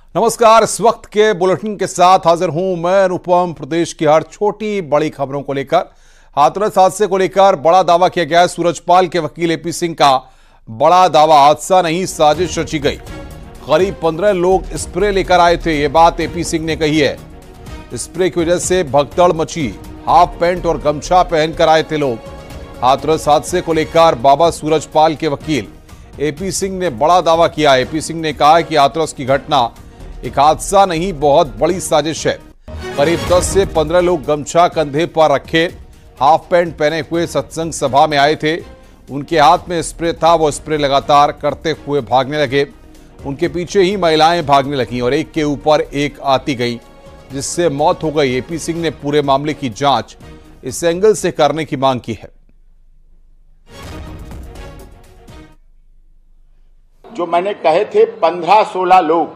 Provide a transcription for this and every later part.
नमस्कार। इस वक्त के बुलेटिन के साथ हाजिर हूं मैं अनुपम। प्रदेश की हर छोटी बड़ी खबरों को लेकर हाथरस हादसे को लेकर बड़ा दावा किया गया है। सूरजपाल के वकील एपी सिंह का बड़ा दावा, हादसा नहीं साजिश रची गई। करीब 15 लोग स्प्रे लेकर आए थे, यह बात एपी सिंह ने कही है। स्प्रे की वजह से भगदड़ मची। हाफ पैंट और गमछा पहनकर आए थे लोग। हाथरस हादसे को लेकर बाबा सूरजपाल के वकील एपी सिंह ने बड़ा दावा किया। एपी सिंह ने कहा कि हाथरस की घटना एक हादसा नहीं, बहुत बड़ी साजिश है। करीब 10 से 15 लोग गमछा कंधे पर रखे, हाफ पैंट पहने हुए सत्संग सभा में आए थे। उनके हाथ में स्प्रे था, वो स्प्रे लगातार करते हुए भागने लगे। उनके पीछे ही महिलाएं भागने लगीं और एक के ऊपर एक आती गई, जिससे मौत हो गई। एपी सिंह ने पूरे मामले की जांच इस एंगल से करने की मांग की है। जो मैंने कहे थे 15-16 लोग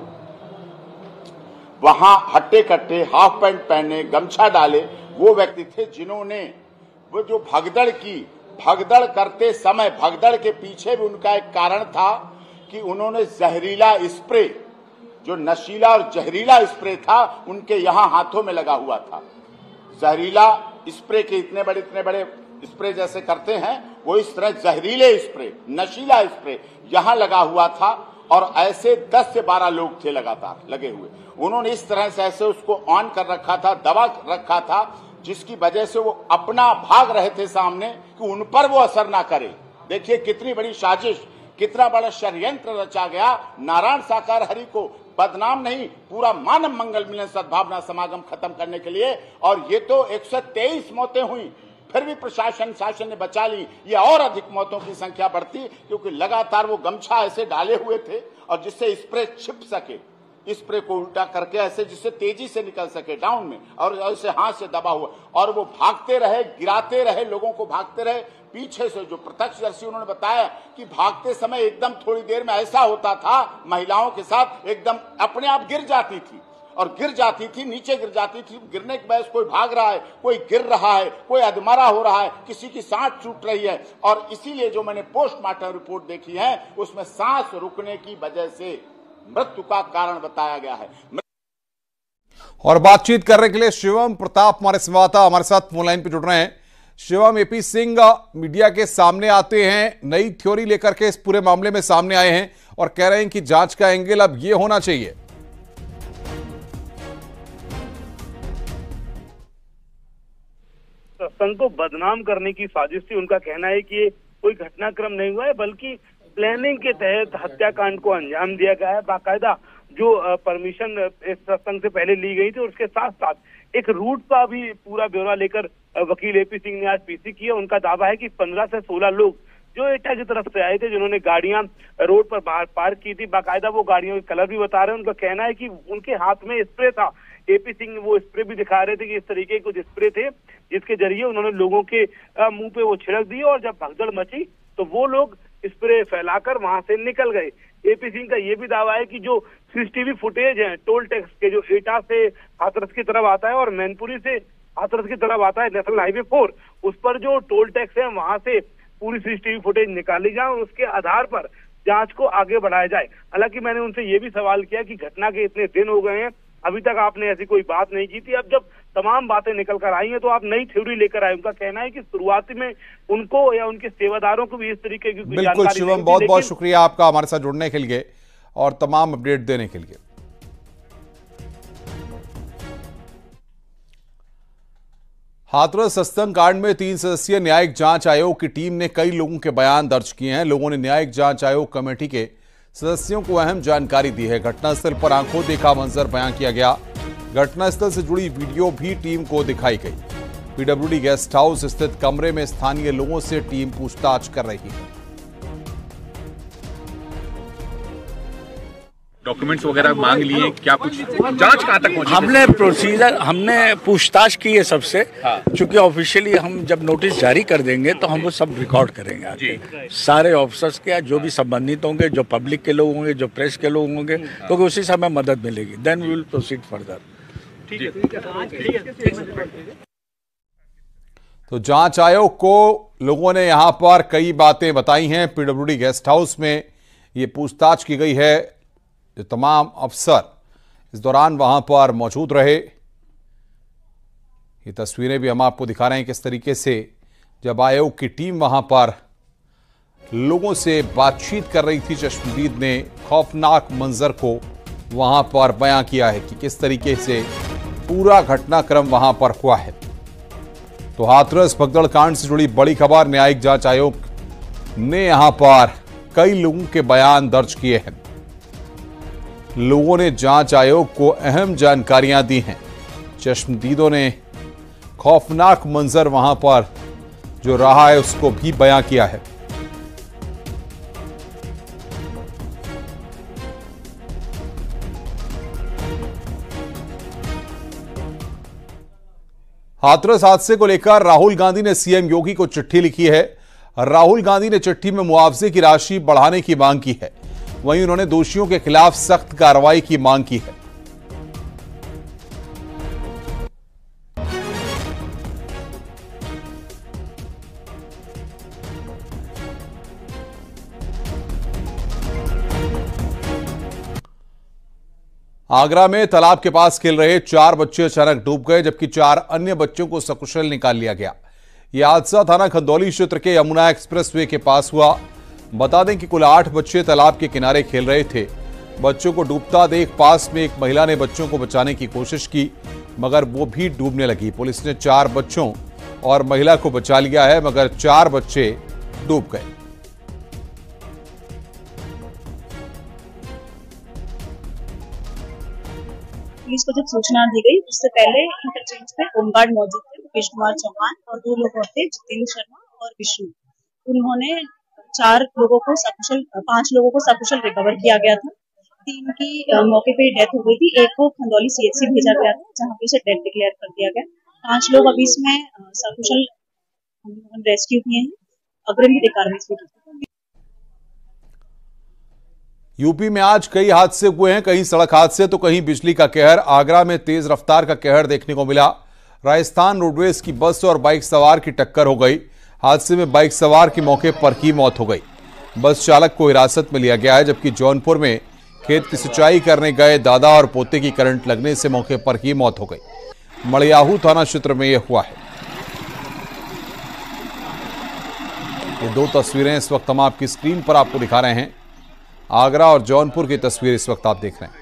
वहां हट्टे कट्टे हाफ पैंट पहने गमछा डाले, वो व्यक्ति थे जिन्होंने वो जो भगदड़ करते समय, भगदड़ के पीछे भी उनका एक कारण था कि उन्होंने जहरीला स्प्रे, जो नशीला और जहरीला स्प्रे था, उनके यहां हाथों में लगा हुआ था। जहरीला स्प्रे के इतने बड़े स्प्रे जैसे करते हैं, वो इस तरह जहरीले स्प्रे, नशीला स्प्रे यहां लगा हुआ था और ऐसे 10 से 12 लोग थे लगातार लगे हुए। उन्होंने इस तरह से ऐसे उसको ऑन कर रखा था, दबा रखा था, जिसकी वजह से वो अपना भाग रहे थे सामने कि उन पर वो असर ना करे। देखिए कितनी बड़ी साजिश, कितना बड़ा षड्यंत्र रचा गया नारायण साकार हरि को बदनाम नहीं, पूरा मानव मंगल मिलन सद्भावना समागम खत्म करने के लिए। और ये तो 123 मौतें हुई, फिर भी शासन ने बचा ली। ये और अधिक मौतों की संख्या बढ़ती, क्योंकि लगातार वो गमछा ऐसे डाले हुए थे और जिससे स्प्रे छिप सके, स्प्रे को उल्टा करके ऐसे जिससे तेजी से निकल सके डाउन में, और ऐसे हाथ से दबा हुआ, और वो भागते रहे, गिराते रहे, लोगों को भागते रहे। पीछे से जो प्रत्यक्षदर्शी उन्होंने बताया कि भागते समय एकदम थोड़ी देर में ऐसा होता था, महिलाओं के साथ एकदम अपने आप गिर जाती थी और गिर जाती थी, नीचे गिर जाती थी। गिरने के बाद कोई भाग रहा है, कोई गिर रहा है, कोई अधमरा हो रहा है, किसी की सांस छूट रही है। और इसीलिए जो मैंने पोस्टमार्टम रिपोर्ट देखी है, उसमें सांस रुकने की वजह से मृत्यु का कारण बताया गया है। और बातचीत करने के लिए शिवम प्रताप हमारे संवाददाता हमारे साथ फोन लाइन पर जुड़ रहे हैं। शिवम, एपी सिंह मीडिया के सामने आते हैं, नई थ्योरी लेकर के इस पूरे मामले में सामने आए हैं और कह रहे हैं कि जांच का एंगल अब ये होना चाहिए। सत्संग को बदनाम करने की साजिश थी। उनका कहना है कि ये कोई घटनाक्रम नहीं हुआ है, बल्कि प्लानिंग के तहत हत्याकांड को अंजाम दिया गया है। बाकायदा जो परमिशन इस सत्संग से पहले ली गई थी, और उसके साथ साथ एक रूट का भी पूरा ब्यौरा लेकर वकील एपी सिंह ने आज पीसी किया। उनका दावा है कि 15 से 16 लोग जो एटा की तरफ से आए थे, जिन्होंने गाड़ियां रोड पर बाहर पार्क की थी, बाकायदा वो गाड़ियों के कलर भी बता रहे हैं। उनका कहना है कि उनके हाथ में स्प्रे था। एपी सिंह वो स्प्रे भी दिखा रहे थे कि इस तरीके के कुछ स्प्रे थे, जिसके जरिए उन्होंने लोगों के मुंह पे वो छिड़क दी, और जब भगदड़ मची तो वो लोग स्प्रे फैलाकर वहां से निकल गए। एपी सिंह का ये भी दावा है कि जो सीसीटीवी फुटेज है टोल टैक्स के, जो एटा से हाथरस की तरफ आता है और मैनपुरी से हाथरस की तरफ आता है नेशनल हाईवे 4, उस पर जो टोल टैक्स है वहां से पूरी सीसीटीवी फुटेज निकाली जाए और उसके आधार पर जांच को आगे बढ़ाया जाए। हालांकि मैंने उनसे ये भी सवाल किया कि घटना के इतने दिन हो गए हैं, अभी तक आपने ऐसी कोई बात नहीं की थी, अब जब तमाम बातें निकल कर आई हैं तो आप नई थ्योरी लेकर आए। उनका कहना है कि शुरुआती में उनको या उनके सेवादारों को भी इस तरीके की बिल्कुल शिवम, बहुत बहुत शुक्रिया आपका हमारे साथ जुड़ने के लिए और तमाम अपडेट देने के लिए। हाथरस सत्संग कांड में 3 सदस्यीय न्यायिक जांच आयोग की टीम ने कई लोगों के बयान दर्ज किए हैं। लोगों ने न्यायिक जांच आयोग कमेटी के सदस्यों को अहम जानकारी दी है। घटनास्थल पर आंखों देखा मंजर बयां किया गया। घटनास्थल से जुड़ी वीडियो भी टीम को दिखाई गई। पीडब्ल्यूडी गेस्ट हाउस स्थित कमरे में स्थानीय लोगों से टीम पूछताछ कर रही है। डॉक्यूमेंट्स वगैरह मांग लिए, क्या कुछ जांच कहां तक पहुंची? हमने पूछताछ की है सबसे, क्योंकि ऑफिशियली हम जब नोटिस जारी कर देंगे तो हम वो सब रिकॉर्ड करेंगे आगे। सारे ऑफिसर्स के जो भी संबंधित होंगे, जो पब्लिक के लोग होंगे, जो प्रेस के लोग होंगे, क्योंकि उसी से हमें मदद मिलेगी। Then we will proceed further. तो जांच आयोग को लोगों ने यहां पर कई बातें बताई हैं। पीडब्ल्यूडी गेस्ट हाउस में ये पूछताछ की गई है। जो तमाम अफसर इस दौरान वहां पर मौजूद रहे। ये तस्वीरें भी हम आपको दिखा रहे हैं किस तरीके से जब आयोग की टीम वहां पर लोगों से बातचीत कर रही थी, चश्मदीद ने खौफनाक मंजर को वहां पर बयां किया है कि किस तरीके से पूरा घटनाक्रम वहां पर हुआ है। तो हाथरस भगदड़ कांड से जुड़ी बड़ी खबर, न्यायिक जांच आयोग ने यहां पर कई लोगों के बयान दर्ज किए हैं। लोगों ने जांच आयोग को अहम जानकारियां दी हैं। चश्मदीदों ने खौफनाक मंजर वहां पर जो रहा है उसको भी बयां किया है। हाथरस हादसे को लेकर राहुल गांधी ने सीएम योगी को चिट्ठी लिखी है। राहुल गांधी ने चिट्ठी में मुआवजे की राशि बढ़ाने की मांग की है। वहीं उन्होंने दोषियों के खिलाफ सख्त कार्रवाई की मांग की है। आगरा में तालाब के पास खेल रहे 4 बच्चे अचानक डूब गए, जबकि 4 अन्य बच्चों को सकुशल निकाल लिया गया। यह हादसा थाना खंदौली क्षेत्र के यमुना एक्सप्रेसवे के पास हुआ। बता दें कि कुल 8 बच्चे तालाब के किनारे खेल रहे थे। बच्चों को डूबता देख पास में एक महिला ने बच्चों को बचाने की कोशिश की, मगर वो भी डूबने लगी। पुलिस ने 4 बच्चों और महिला को बचा लिया है, मगर 4 बच्चे डूब गए। पुलिस को जब सूचना दी गई उससे पहले इंटरचेंज पे होमगार्ड मौजूद थे, मुकेश कुमार चौहान, और 2 लोग और थे, जितेंद्र शर्मा और विष्णु। उन्होंने 5 लोगों को सकुशल रिकवर किया गया था। 3 की मौके पे डेथ हो गई थी। एक को खंदौली सीएचसी भेजा गया था, जहां पे उसे डेथ डिक्लेयर कर दिया गया। 5 लोग अभी इसमें सकुशल रेस्क्यू किए हैं। अग्रिम विधिक कार्रवाई की। यूपी में आज कई हादसे हुए हैं, कहीं सड़क हादसे तो कहीं बिजली का कहर। आगरा में तेज रफ्तार का कहर देखने को मिला। राजस्थान रोडवेज की बस और बाइक सवार की टक्कर हो गई। हादसे में बाइक सवार की मौके पर ही मौत हो गई। बस चालक को हिरासत में लिया गया है, जबकि जौनपुर में खेत की सिंचाई करने गए दादा और पोते की करंट लगने से मौके पर ही मौत हो गई। मड़ियाहू थाना क्षेत्र में यह हुआ है। ये 2 तस्वीरें इस वक्त हम आपकी स्क्रीन पर आपको दिखा रहे हैं। आगरा और जौनपुर की तस्वीर इस वक्त आप देख रहे हैं।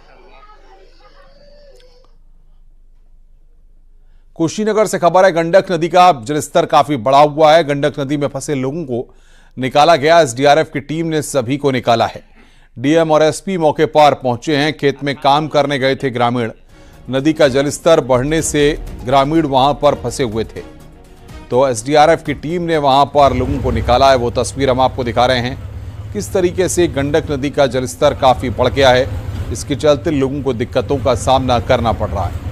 कुशीनगर से खबर है, गंडक नदी का जलस्तर काफी बढ़ा हुआ है। गंडक नदी में फंसे लोगों को निकाला गया। एसडीआरएफ की टीम ने सभी को निकाला है। डीएम और एसपी मौके पर पहुंचे हैं। खेत में काम करने गए थे ग्रामीण। नदी का जलस्तर बढ़ने से ग्रामीण वहां पर फंसे हुए थे, तो एसडीआरएफ की टीम ने वहां पर लोगों को निकाला है। वो तस्वीर हम आपको दिखा रहे हैं किस तरीके से गंडक नदी का जलस्तर काफी बढ़ गया है। इसके चलते लोगों को दिक्कतों का सामना करना पड़ रहा है।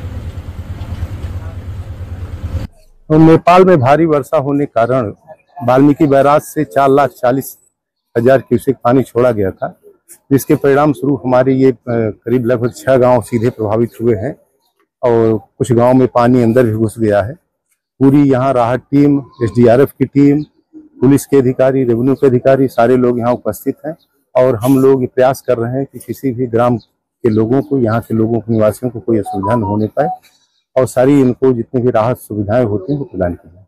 नेपाल में भारी वर्षा होने के कारण वाल्मीकि बैराज से 4,40,000 क्यूसेक पानी छोड़ा गया था, जिसके परिणाम स्वरूप हमारे ये करीब लगभग 6 गांव सीधे प्रभावित हुए हैं और कुछ गांव में पानी अंदर भी घुस गया है। पूरी यहाँ राहत टीम, एसडीआरएफ की टीम, पुलिस के अधिकारी, रेवेन्यू के अधिकारी, सारे लोग यहाँ उपस्थित हैं और हम लोग प्रयास कर रहे हैं कि किसी भी ग्राम के लोगों को, यहाँ के लोगों को, निवासियों को कोई असुविधा न होने पाए और सारी इनको जितनी भी राहत सुविधाएं होती हैं वो प्रदान की जाए।